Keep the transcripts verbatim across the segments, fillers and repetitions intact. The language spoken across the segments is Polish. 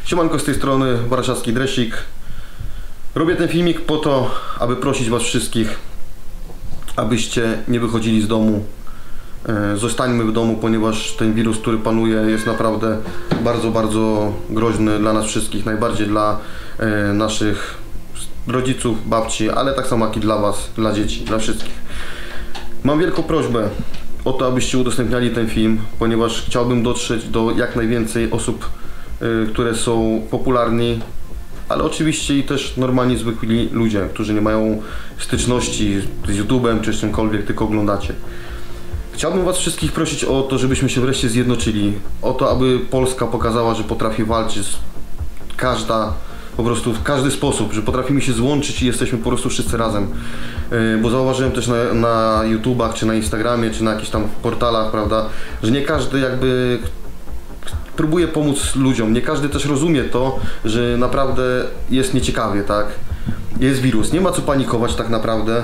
Siemanko, z tej strony warszawski Dresik. Robię ten filmik po to, aby prosić was wszystkich, abyście nie wychodzili z domu. Zostańmy w domu, ponieważ ten wirus, który panuje, jest naprawdę bardzo, bardzo groźny dla nas wszystkich. Najbardziej dla naszych rodziców, babci, ale tak samo jak i dla was, dla dzieci, dla wszystkich. Mam wielką prośbę o to, abyście udostępniali ten film, ponieważ chciałbym dotrzeć do jak najwięcej osób, które są popularni, ale oczywiście i też normalni, zwykli ludzie, którzy nie mają styczności z YouTube'em czy z czymkolwiek, tylko oglądacie. Chciałbym was wszystkich prosić o to, żebyśmy się wreszcie zjednoczyli, o to, aby Polska pokazała, że potrafi walczyć każda, po prostu w każdy sposób, że potrafimy się złączyć i jesteśmy po prostu wszyscy razem. Yy, bo zauważyłem też na, na YouTubach, czy na Instagramie, czy na jakichś tam portalach, prawda, że nie każdy jakby próbuje pomóc ludziom, nie każdy też rozumie to, że naprawdę jest nieciekawie, tak? Jest wirus, nie ma co panikować tak naprawdę,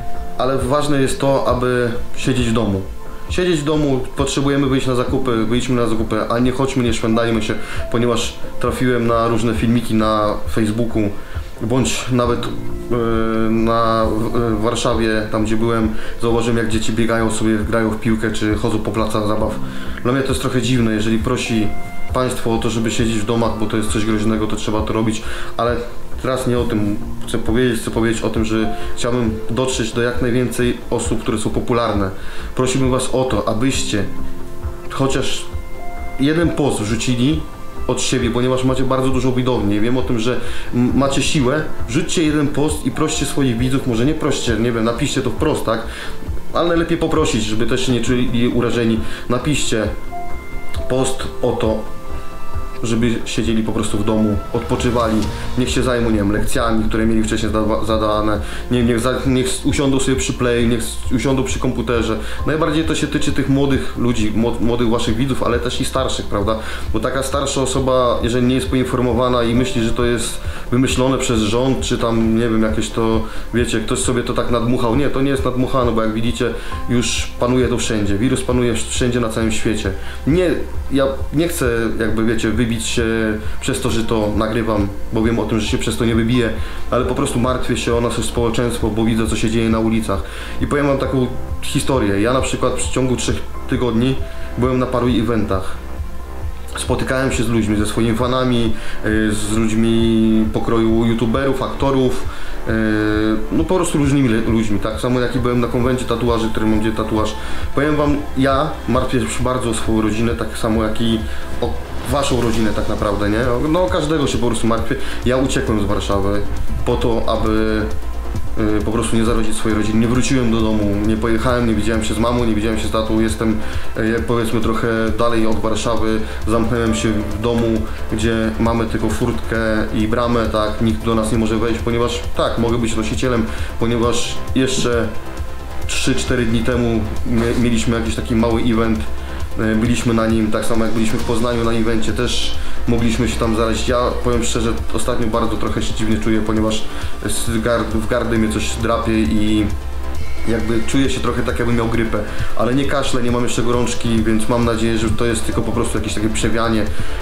ale ważne jest to, aby siedzieć w domu. Siedzieć w domu, potrzebujemy wyjść na zakupy, wyjdźmy na zakupy, a nie chodźmy, nie szwendajmy się, ponieważ trafiłem na różne filmiki na Facebooku, bądź nawet yy, na w Warszawie, tam gdzie byłem, zauważyłem, jak dzieci biegają sobie, grają w piłkę, czy chodzą po placach zabaw. Dla mnie to jest trochę dziwne, jeżeli prosi państwo o to, żeby siedzieć w domach, bo to jest coś groźnego, to trzeba to robić, ale teraz nie o tym chcę powiedzieć, chcę powiedzieć o tym, że chciałbym dotrzeć do jak najwięcej osób, które są popularne. Prosiłbym was o to, abyście chociaż jeden post wrzucili od siebie, ponieważ macie bardzo dużo widowni. Wiem o tym, że macie siłę. Wrzućcie jeden post i proście swoich widzów, może nie proście, nie wiem, napiszcie to wprost, tak? Ale najlepiej poprosić, żeby też się nie czuli urażeni. Napiszcie post o to, żeby siedzieli po prostu w domu, odpoczywali, niech się zajmą, nie wiem, lekcjami, które mieli wcześniej zadane, nie, niech, za, niech usiądą sobie przy play, niech usiądą przy komputerze. Najbardziej to się tyczy tych młodych ludzi, młodych waszych widzów, ale też i starszych, prawda? Bo taka starsza osoba, jeżeli nie jest poinformowana i myśli, że to jest wymyślone przez rząd, czy tam, nie wiem, jakieś to, wiecie, ktoś sobie to tak nadmuchał. Nie, to nie jest nadmuchane, bo jak widzicie, już panuje to wszędzie. Wirus panuje wszędzie na całym świecie. Nie, ja nie chcę, jakby wiecie, wybić się przez to, że to nagrywam, bo wiem o tym, że się przez to nie wybiję, ale po prostu martwię się o nasze społeczeństwo, bo widzę, co się dzieje na ulicach. I powiem wam taką historię. Ja na przykład w ciągu trzech tygodni byłem na paru eventach. Spotykałem się z ludźmi, ze swoimi fanami, z ludźmi pokroju youtuberów, aktorów, no po prostu różnymi ludźmi, tak samo jak i byłem na konwencie tatuaży, który mam gdzie tatuaż. Powiem wam, ja martwię się bardzo o swoją rodzinę, tak samo jak i o waszą rodzinę tak naprawdę, nie? No każdego się po prostu martwię. Ja uciekłem z Warszawy po to, aby yy, po prostu nie zarazić swojej rodziny. Nie wróciłem do domu, nie pojechałem, nie widziałem się z mamą, nie widziałem się z tatą. Jestem, yy, powiedzmy, trochę dalej od Warszawy. Zamknąłem się w domu, gdzie mamy tylko furtkę i bramę, tak? Nikt do nas nie może wejść, ponieważ tak, mogę być nosicielem, ponieważ jeszcze trzy cztery dni temu mieliśmy jakiś taki mały event. Byliśmy na nim, tak samo jak byliśmy w Poznaniu na evencie, też mogliśmy się tam zarazić. Ja powiem szczerze, ostatnio bardzo trochę się dziwnie czuję, ponieważ w gardle mnie coś drapie i jakby czuję się trochę tak, jakbym miał grypę, ale nie kaszlę, nie mam jeszcze gorączki, więc mam nadzieję, że to jest tylko po prostu jakieś takie przewianie,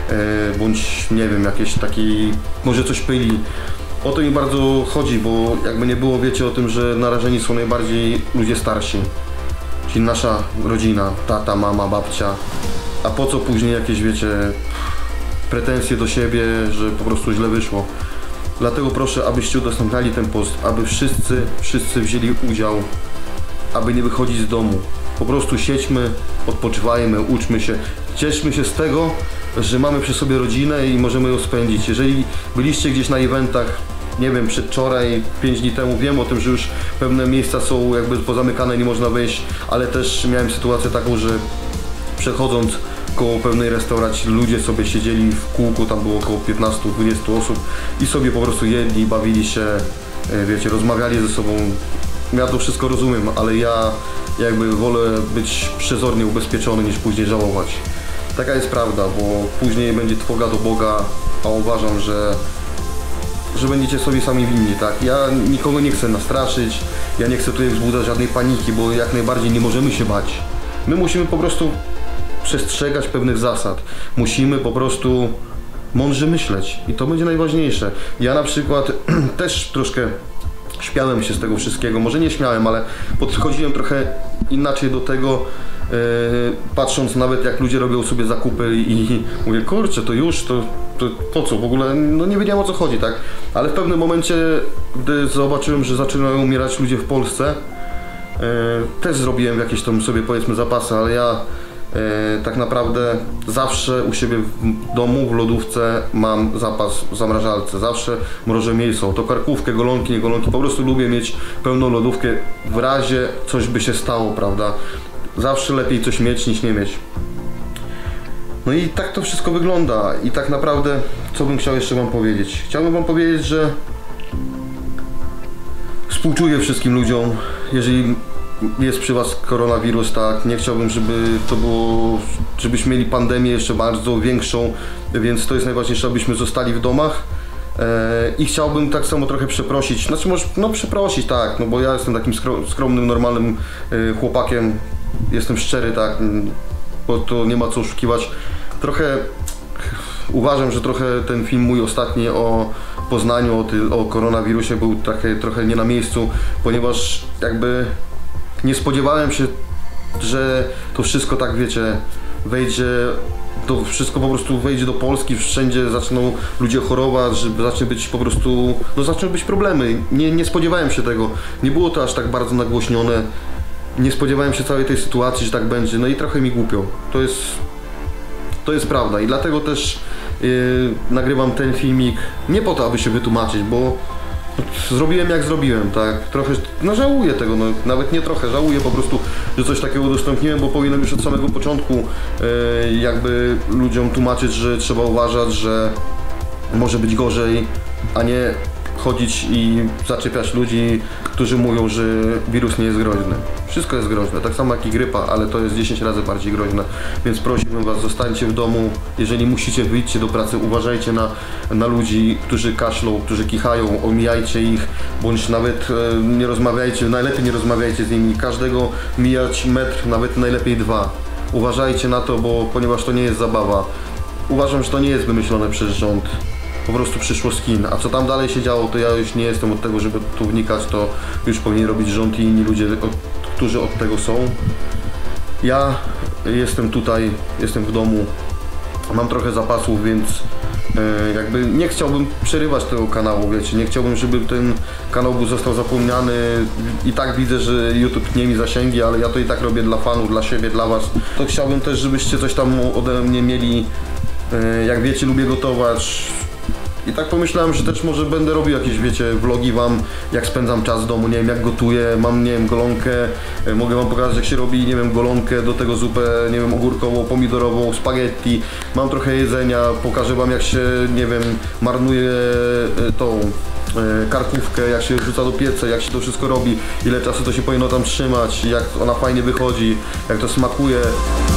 bądź nie wiem, jakieś taki, może coś pyli. O to mi bardzo chodzi, bo jakby nie było, wiecie o tym, że narażeni są najbardziej ludzie starsi. Czyli nasza rodzina, tata, mama, babcia, a po co później jakieś, wiecie, pretensje do siebie, że po prostu źle wyszło. Dlatego proszę, abyście udostępniali ten post, aby wszyscy, wszyscy wzięli udział, aby nie wychodzić z domu. Po prostu siedźmy, odpoczywajmy, uczmy się, cieszmy się z tego, że mamy przy sobie rodzinę i możemy ją spędzić. Jeżeli byliście gdzieś na eventach, nie wiem, przedwczoraj, pięć dni temu, wiem o tym, że już pewne miejsca są jakby pozamykane, nie można wejść, ale też miałem sytuację taką, że przechodząc koło pewnej restauracji ludzie sobie siedzieli w kółku, tam było około piętnastu dwudziestu osób i sobie po prostu jedli, bawili się, wiecie, rozmawiali ze sobą. Ja to wszystko rozumiem, ale ja jakby wolę być przezornie ubezpieczony niż później żałować. Taka jest prawda, bo później będzie trwoga do Boga, a uważam, że że będziecie sobie sami winni, tak? Ja nikogo nie chcę nastraszyć, ja nie chcę tutaj wzbudzać żadnej paniki, bo jak najbardziej nie możemy się bać. My musimy po prostu przestrzegać pewnych zasad. Musimy po prostu mądrze myśleć i to będzie najważniejsze. Ja na przykład też troszkę śmiałem się z tego wszystkiego, może nie śmiałem, ale podchodziłem trochę inaczej do tego, yy, patrząc nawet jak ludzie robią sobie zakupy i, i mówię, kurczę, to już, to, to po co, w ogóle, no nie wiedziałem o co chodzi, tak? Ale w pewnym momencie, gdy zobaczyłem, że zaczynają umierać ludzie w Polsce, yy, też zrobiłem jakieś tam sobie, powiedzmy, zapasy, ale ja Yy, tak naprawdę zawsze u siebie w domu, w lodówce mam zapas w zamrażalce, zawsze mrożę mięso, to karkówkę, golonki, nie golonki, po prostu lubię mieć pełną lodówkę w razie coś by się stało, prawda? Zawsze lepiej coś mieć niż nie mieć. No i tak to wszystko wygląda i tak naprawdę co bym chciał jeszcze wam powiedzieć? Chciałbym wam powiedzieć, że współczuję wszystkim ludziom, jeżeli jest przy was koronawirus, tak, nie chciałbym, żeby to było, żebyśmy mieli pandemię jeszcze bardzo większą, więc to jest najważniejsze, abyśmy zostali w domach e, i chciałbym tak samo trochę przeprosić, znaczy może, no przeprosić, tak, no bo ja jestem takim skromnym, normalnym e, chłopakiem, jestem szczery, tak, bo to nie ma co oszukiwać, trochę uważam, że trochę ten film mój ostatni o Poznaniu, o, ty, o koronawirusie był trochę, trochę nie na miejscu, ponieważ jakby nie spodziewałem się, że to wszystko tak, wiecie, wejdzie, to wszystko po prostu wejdzie do Polski, wszędzie zaczną ludzie chorować, że zacznie być po prostu, no zaczną być problemy. Nie, nie spodziewałem się tego, nie było to aż tak bardzo nagłośnione, nie spodziewałem się całej tej sytuacji, że tak będzie, no i trochę mi głupio. To jest, to jest prawda i dlatego też yy, nagrywam ten filmik, nie po to, aby się wytłumaczyć, bo zrobiłem jak zrobiłem, tak, trochę, no żałuję tego, no nawet nie trochę, żałuję po prostu, że coś takiego udostępniłem, bo powinienem już od samego początku e, jakby ludziom tłumaczyć, że trzeba uważać, że może być gorzej, a nie chodzić i zaczepiać ludzi, którzy mówią, że wirus nie jest groźny. Wszystko jest groźne, tak samo jak i grypa, ale to jest dziesięć razy bardziej groźne, więc prosiłbym was, zostańcie w domu, jeżeli musicie, wyjdźcie do pracy, uważajcie na, na ludzi, którzy kaszlą, którzy kichają, omijajcie ich, bądź nawet e, nie rozmawiajcie, najlepiej nie rozmawiajcie z nimi, każdego mijać metr, nawet najlepiej dwa. Uważajcie na to, bo ponieważ to nie jest zabawa. Uważam, że to nie jest wymyślone przez rząd. Po prostu przyszło z Chin, a co tam dalej się działo, to ja już nie jestem od tego, żeby tu wnikać, to już powinien robić rząd i inni ludzie, którzy od tego są. Ja jestem tutaj, jestem w domu, mam trochę zapasów, więc e, jakby nie chciałbym przerywać tego kanału, wiecie, nie chciałbym, żeby ten kanał był, został zapomniany. I tak widzę, że YouTube tnie mi zasięgi, ale ja to i tak robię dla fanów, dla siebie, dla was. To chciałbym też, żebyście coś tam ode mnie mieli, e, jak wiecie, lubię gotować. I tak pomyślałem, że też może będę robił jakieś, wiecie, vlogi wam, jak spędzam czas w domu, nie wiem, jak gotuję, mam, nie wiem, golonkę, mogę wam pokazać, jak się robi, nie wiem, golonkę, do tego zupę, nie wiem, ogórkową, pomidorową, spaghetti, mam trochę jedzenia, pokażę wam, jak się, nie wiem, marnuje tą karkówkę, jak się wrzuca do pieca, jak się to wszystko robi, ile czasu to się powinno tam trzymać, jak ona fajnie wychodzi, jak to smakuje.